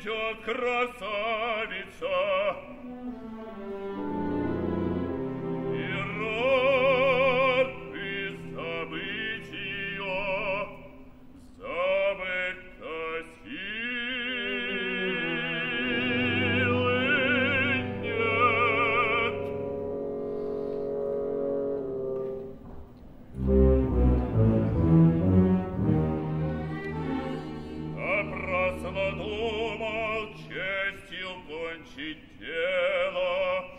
идет красавица. И рад бы забыть ее, забыть-то силы нет. Напрасно думал честью кончить дело,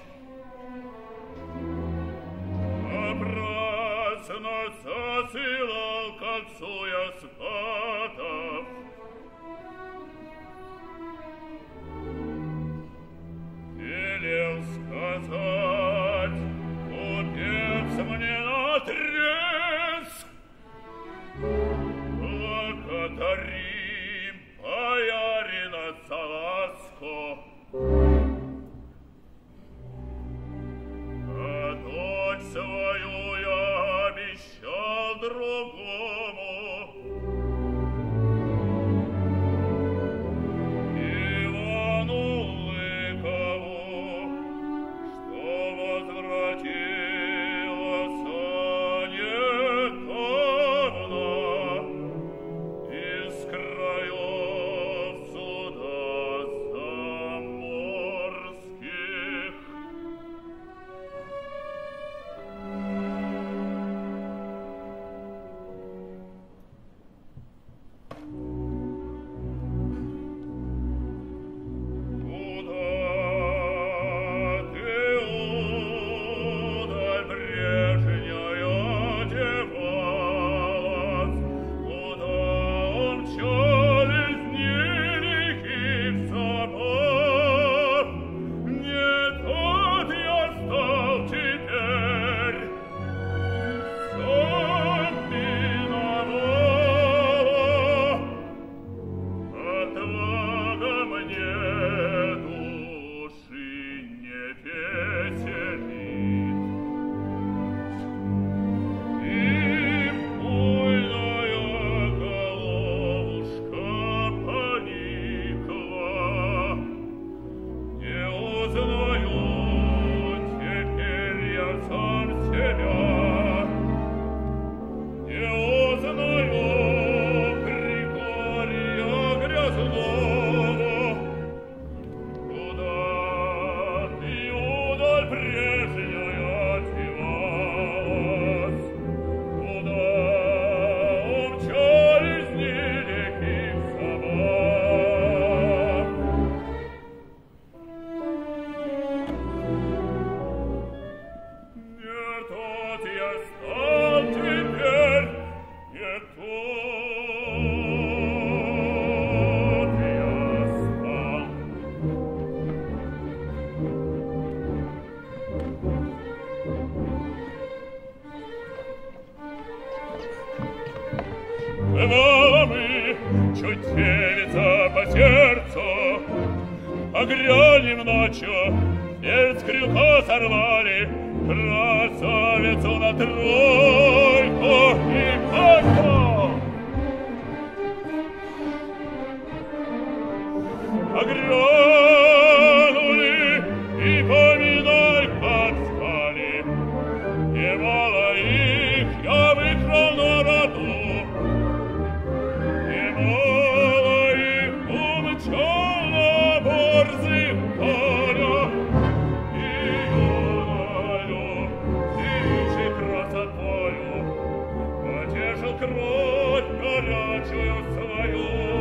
напрасно засылал к отцу я сватов. Велел сказать, купец мне наотрез, благодарим боярина за ласку. А дочь свою я обещал другому, Ивану Лыкову, что возвратилась недавно из краев суда заморских. Куда ты, удаль прежняя, девалась? Куда умчались дни лихих забав? Не тот я стал теперь, сам виноват. Отвага мне души не веселит, и буйная головушка поникла. Не узнаю теперь я сам себя, не узнаю Григория Грязного. Куда ты, удаль прежняя, девалась? Куда умчались дни лихих забав? Не тот я стал теперь, не тот я стал. Бывало мы, чуть девица по сердцу, погрянем ночью, вверх с крюка сорвали красавицу на тройку и пошла. Погрянули и поминай подстали, немало их я выкрал на роду, немало их умчал на борзых конях. И юною, тише красотою потешил кровь горячую свою.